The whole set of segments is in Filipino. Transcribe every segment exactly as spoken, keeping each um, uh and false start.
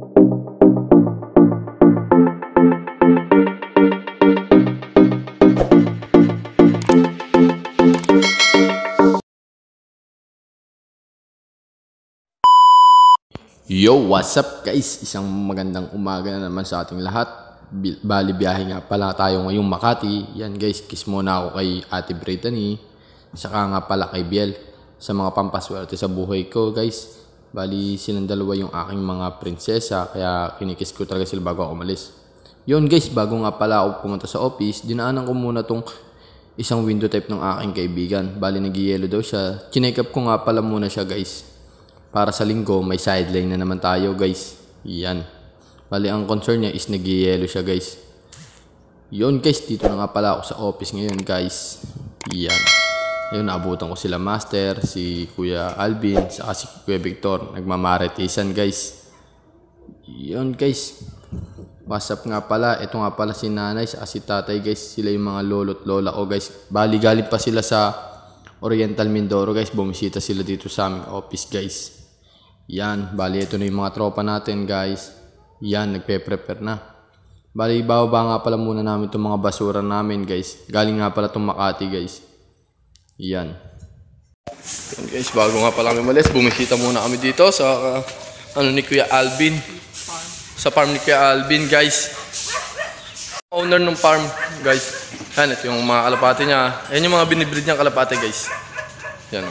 Yo, what's up guys? Isang magandang umaga na naman sa ating lahat. Bali biyahe nga pala tayo ngayong Makati. Yan guys, kiss muna ako kay Ate Brittany. Saka nga pala kay Biel. Sa mga pampaswerte sa buhay ko guys. Bali silang dalawa yung aking mga prinsesa. Kaya kinikiss ko talaga sila bago ako umalis. Yun guys, bago nga pala ako pumunta sa office, dinaanan ko muna tong isang window type ng aking kaibigan. Bali nag-yellow daw siya. Chinek up ko nga pala muna siya guys. Para sa linggo, may sideline na naman tayo guys. Yan. Bali ang concern niya is nag-yellow siya guys. Yun guys, dito na nga pala ako sa office ngayon guys. Yan. Ayun, naabutan ko sila Master, si Kuya Alvin, saka si Kuya Victor. Nagmamaritisan guys. Yun guys. What's up nga pala. Ito nga pala si nanay, saka si tatay guys. Sila yung mga lolo't lola ko guys. Bali galing pa sila sa Oriental Mindoro guys. Bumisita sila dito sa aming office guys. Yan, bali ito na yung mga tropa natin guys. Yan, nagpe-prepare na. Bali, bababa nga pala muna namin itong mga basura namin guys. Galing nga pala itong Makati guys. Yan. Yan guys, bago nga pala kami malis, bumisita muna kami dito sa uh, ano ni Kuya Alvin. Sa farm ni Kuya Alvin guys. Owner ng farm guys. Yan, ito yung mga kalapate niya. Yan yung mga binibreed niyang kalapate guys. Yan.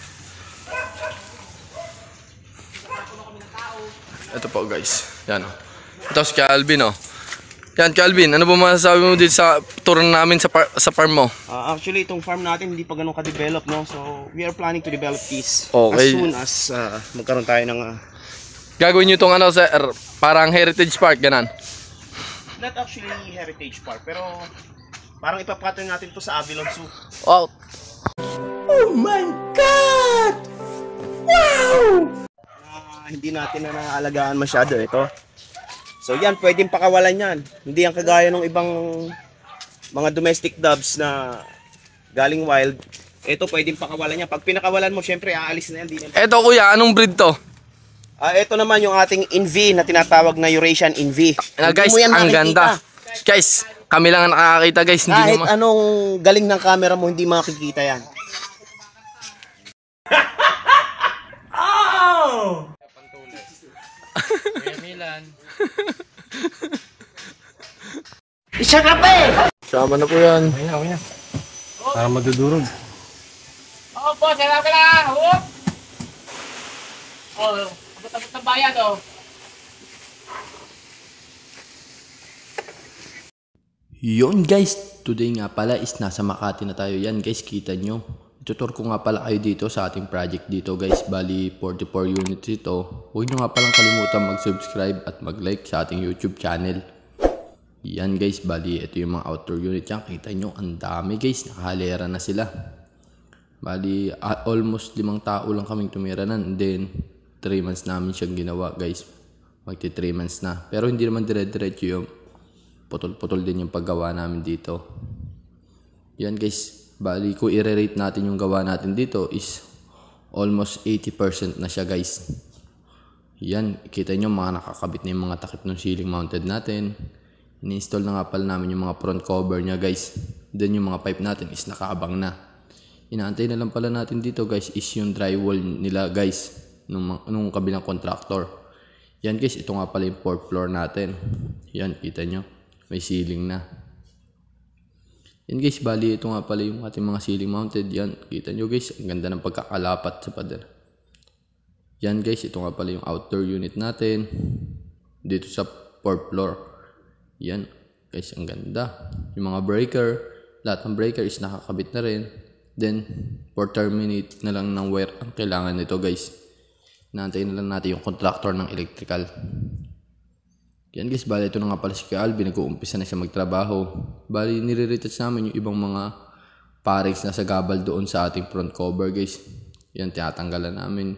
Ito po guys. Yan o. Ito si Calvin o. Yan Calvin, ano ba masasabi mo dito sa tour namin sa, par sa farm mo? Uh, actually itong farm natin hindi pa ganun ka-develop no. So we are planning to develop this okay. As soon as uh, magkaroon tayo ng uh... gagawin nyo itong ano sa er, parang heritage park ganan? Not actually heritage park pero parang ipapattern natin to sa Avilon Zoo. Oh. Oh my God! Wow! Hindi natin na naalagaan masyado ito. So yan, pwedeng pakawalan yan. Hindi yan kagaya ng ibang mga domestic doves na galing wild. Ito pwedeng pakawalan yan. Pag pinakawalan mo, syempre aalis na yan. Di na... Ito kuya, anong breed to? Uh, ito naman yung ating Envy na tinatawag na Eurasian Envy. Na guys, ang ganda. Guys, kami lang ang nakakakita guys. Hindi kahit naman... anong galing ng camera mo, hindi makikita yan. Oh! Milan. Isa ka pa eh! Sama na po yan. Okay na, okay na. Para madudurog. Oo po, sarap ka na! Huwag! Oo, abot-abot ng bayan o. Yun guys, today nga pala is nasa Makati na tayo. Yan guys, kita nyo. Tutor ko nga pala kayo dito sa ating project dito guys. Bali forty-four units ito. Huwag nyo nga palang kalimutan mag-subscribe at mag-like sa ating YouTube channel. Yan guys, bali ito yung mga outdoor unit yan. Kita nyo, ang dami guys. Nakahalera na sila. Bali uh, almost limang tao lang kaming tumira nan. And then three months namin siyang ginawa guys. Magti three months na. Pero hindi naman dire-diretso yung putol-putol din yung paggawa namin dito. Yan guys. Bali, kung i-rate natin yung gawa natin dito is almost eighty percent na siya guys. Yan, kita nyo mga nakakabit na yung mga takip ng ceiling mounted natin. Ini-install na nga pala namin yung mga front cover nya guys. Then yung mga pipe natin is nakaabang na. Inaantay na lang pala natin dito guys is yung drywall nila guys. Nung, nung kabilang contractor. Yan guys, ito nga pala yung fourth floor natin. Yan, kita nyo. May ceiling na. Yan guys, bali ito nga pala yung ating mga ceiling mounted. Yan, kita nyo guys, ang ganda ng pagkakalapat sa pader. Yan guys, ito nga pala yung outdoor unit natin. Dito sa fourth floor. Yan, guys, ang ganda. Yung mga breaker, lahat ng breaker is nakakabit na rin. Then, for terminate na lang ng wire ang kailangan nito guys. Naantayin na lang natin yung contractor ng electrical. Yan guys, bali ito na nga pala si Kuya Alvin, nag-uumpisa na siya magtrabaho. Bali, nire-retouch namin yung ibang mga parings na sa gabal doon sa ating front cover guys. Yan, tinatanggalan namin.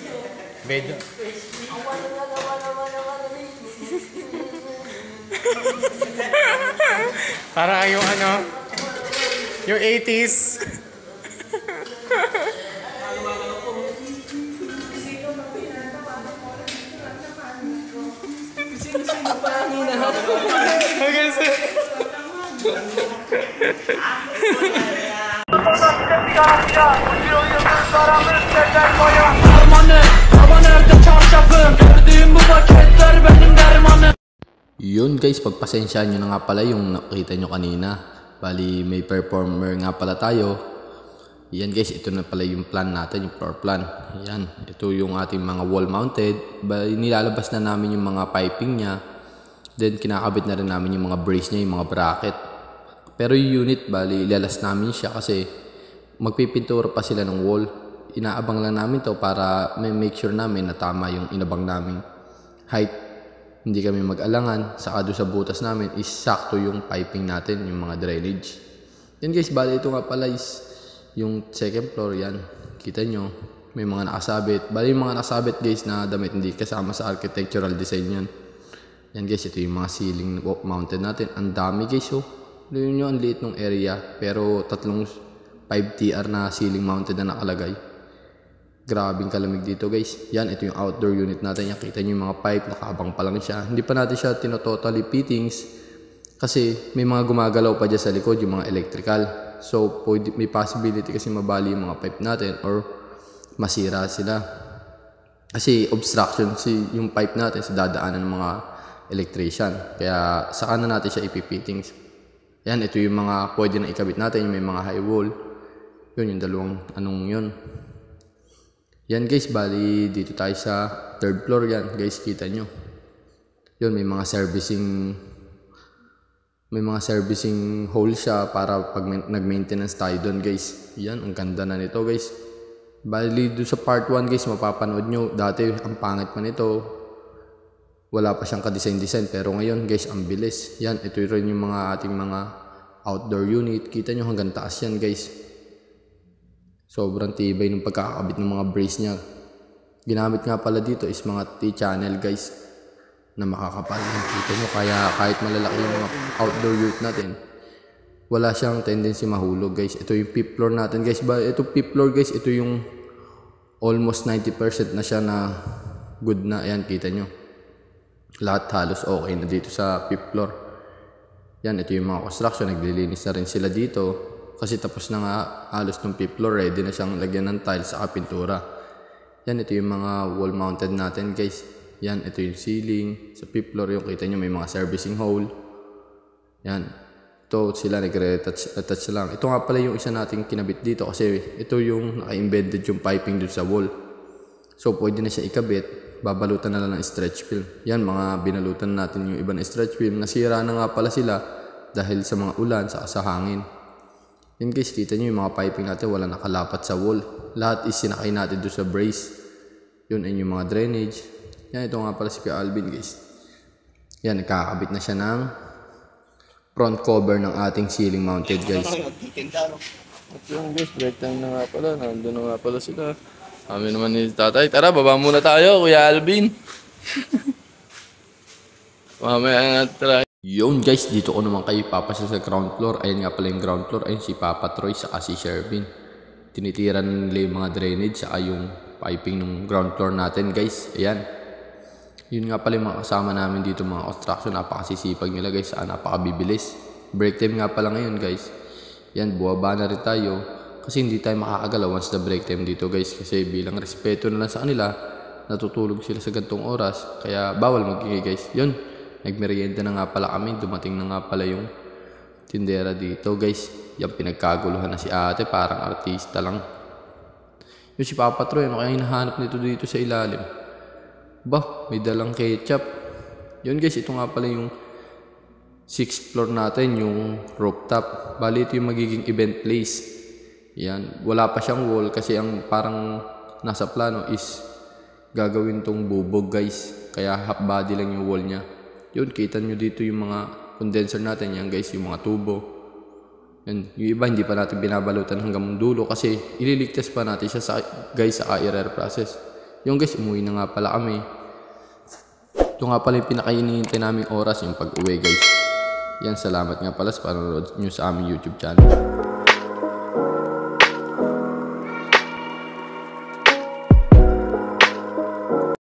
Medyo. Para yung ano, yung eighties. Okay, sir. Yun guys, pagpasensyaan nyo na nga pala yung nakita nyo kanina. Bali, may performer nga pala tayo. Yan guys, ito na pala yung plan natin, yung floor plan. Yan, ito yung ating mga wall mounted. Bali, nilalabas na namin yung mga piping niya. Then, kinakabit na rin namin yung mga brace niya, yung mga bracket. Pero yung unit, bali, ilalas namin siya kasi magpipintura pa sila ng wall. Inaabang lang namin to para may make sure namin na tama yung inabang namin height. Hindi kami mag-alangan, saka doon sa butas namin is sakto yung piping natin, yung mga drainage. Yan guys, bali ito nga pala is yung second floor yan. Kita nyo, may mga nakasabit. Bali yung mga nakasabit guys na damit, hindi kasama sa architectural design yan. Yan guys, ito yung mga ceiling mounted natin. Ang dami guys, oh. Yun nyo, ang liit ng area. Pero tatlong five T R na ceiling mounted na nakalagay. Grabing kalamig dito guys. Yan, ito yung outdoor unit natin. Yan, kita nyo yung mga pipe, nakaabang pa lang siya. Hindi pa natin siya tinototally fittings kasi may mga gumagalaw pa dyan sa likod, yung mga electrical. So, may possibility kasi mabali yung mga pipe natin or masira sila. Kasi obstruction si yung pipe natin sa dadaanan ng mga electrician. Kaya saka na natin siya ipipittings. Yan, ito yung mga pwede na ikabit natin. Yung may mga high wall. Yun, yung dalawang anong yun. Yan guys, bali dito tayo sa third floor yan. Guys, kita nyo. Yun, may mga servicing may mga servicing hole siya para pag nag-maintenance tayo doon guys. Yan, ang ganda na nito guys. Bali doon sa part one guys, mapapanood nyo. Dati, ang pangit pa nito. Wala pa siyang ka-design-design. Pero ngayon guys, ang bilis. Yan, ito rin yung mga ating mga outdoor unit. Kita nyo hanggang taas yan guys. Sobrang tibay ng pagkakabit ng mga brace niya. Ginamit nga pala dito is mga T-channel guys na makakapal. Kita nyo, kaya kahit malalaki yung mga outdoor unit natin, wala siyang tendency mahulog guys. Ito yung fifth floor natin guys. Ito fifth floor guys, ito yung almost ninety percent na siya na good na. Ayan, kita nyo. Lahat halos okay na dito sa fifth floor. Yan, ito yung mga construction. Naglilinis na rin sila dito. Kasi tapos na nga halos ng fifth floor, ready na siyang lagyan ng tiles sa pintura. Yan, ito yung mga wall mounted natin guys. Yan, ito yung ceiling. Sa fifth floor yung kita nyo may mga servicing hole. Yan. Ito sila nagre-attach attach lang. Ito nga pala yung isa nating kinabit dito kasi ito yung naka-embedded yung piping dun sa wall. So pwede na siya ikabit. Babalutan na lang ng stretch film. Yan, mga binalutan natin yung ibang stretch film. Nasira na nga pala sila dahil sa mga ulan, sa, sa hangin. Yan guys, kita nyo yung mga piping natin wala nakalapat sa wall. Lahat is sinakay natin doon sa brace. Yun ay yung mga drainage. Yan, ito nga pala si Kuya Alvin guys. Yan, nakakabit na siya ng front cover ng ating ceiling mounted guys. At yung guys, break time na nga pala. Nandun na nga pala sila. Kami naman ni tatay. Tara, baba muna tayo, Kuya Alvin. Mamaya na try. Yun guys, dito ko naman kayo papasa sa ground floor. Ayan nga pala yung ground floor. Ayun si Papa Troy saka si Shervin. Tinitiran nila yung mga drainage saka yung piping ng ground floor natin guys. Ayan. Yun nga pala yung mga kasama namin dito mga construction. Napakasisipag nila guys. Saka napakabibilis. Break time nga pala ngayon guys. Yan, buwaba na rin tayo. Kasi hindi tayo makakagalaw once na break time dito guys. Kasi bilang respeto na lang sa kanila, natutulog sila sa gantong oras. Kaya bawal magingay guys. Yun. Nagmerienda na nga pala kami. Dumating na nga pala yung tindera dito guys. Yung pinagkaguluhan na si ate. Parang artista lang. Yung si Papa Troy, ano kaya hinahanap nito dito sa ilalim? Bah, may dalang ketchup. Yun guys, ito nga pala yung sixth floor natin. Yung rooftop. Bali ito yung magiging event place. Yan. Wala pa siyang wall kasi ang parang nasa plano is gagawin tong bubog guys. Kaya half body lang yung wall niya. Yun, kita nyo dito yung mga condenser natin. Yan guys, yung mga tubo. Yan, yung iba hindi pa natin binabalutan hanggang dulo kasi ililigtas pa natin siya sa, guys sa I R R process. Yung guys, umuwi na nga pala kami. Ito nga pala yung pinakainihintay namin oras yung pag-uwi guys. Yan, salamat nga pala sa panonood nyo sa aming YouTube channel.